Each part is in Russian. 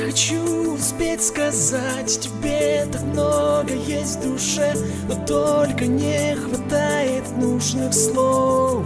хочу успеть сказать тебе так много есть в душе, но только не хватает нужных слов.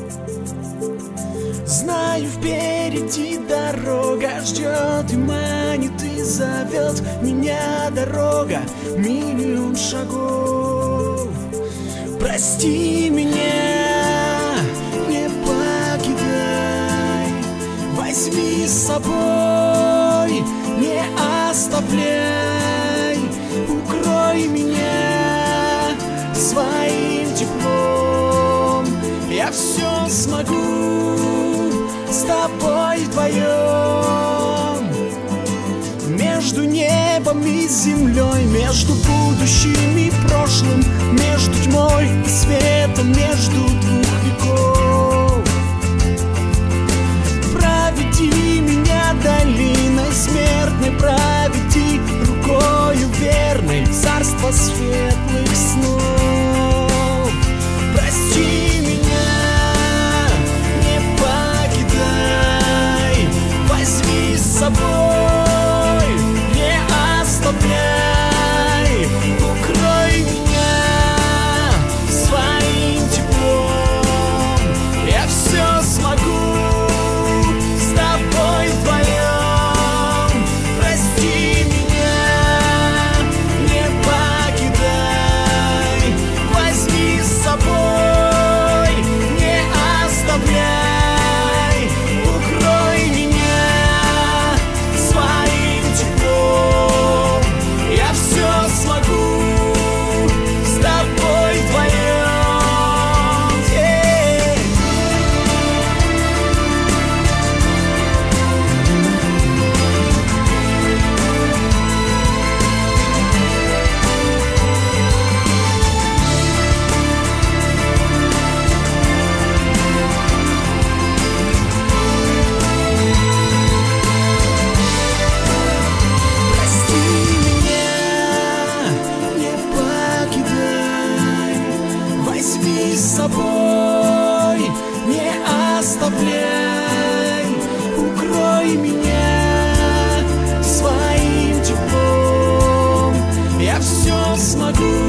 Знаю, впереди дорога ждет и манит и зовет меня дорога, миллион шагов. Прости меня, не покидай, возьми с собой, не оставляй, укрой меня своим теплом. Я все смогу с тобой вдвоем. Между небом и землей, между будущим и прошлым, между тьмой и светом, между двух веков. Проведи меня долиной смертной, проведи рукою верной в царство светлых снов. Прости меня, не покидай, возьми с собой, не оставляй, укрой меня своим теплом. Я все смогу с тобой вдвоем. Прости меня, не покидай, возьми с собой, не оставляй, укрой меня своим теплом. Я все смогу с тобой вдвоем. Прости меня, не покидай, возьми с собой, не оставляй, укрой меня своим теплом. Я все смогу